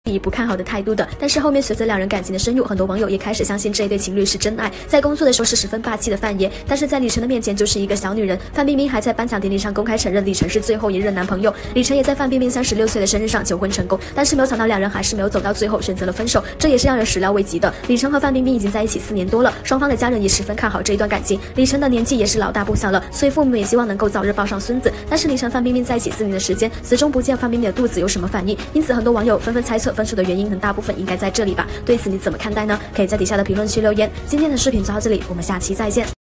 以不看好的态度的，但是后面随着两人感情的深入，很多网友也开始相信这一对情侣是真爱。在工作的时候是十分霸气的范爷，但是在李晨的面前就是一个小女人。范冰冰还在颁奖典礼上公开承认李晨是最后一任男朋友。李晨也在范冰冰36岁的生日上求婚成功，但是没有想到两人还是没有走到最后，选择了分手，这也是让人始料未及的。李晨和范冰冰已经在一起4年多了，双方的家人也十分看好这一段感情。李晨的年纪也是老大不小了，所以父母也希望能够早日抱上孙子。但是李晨范冰冰在一起4年的时间，始终不见范冰冰的肚子有什么反应，因此很多网友纷纷猜测分手的原因很大部分应该在这里吧？对此你怎么看待呢？可以在底下的评论区留言。今天的视频就到这里，我们下期再见。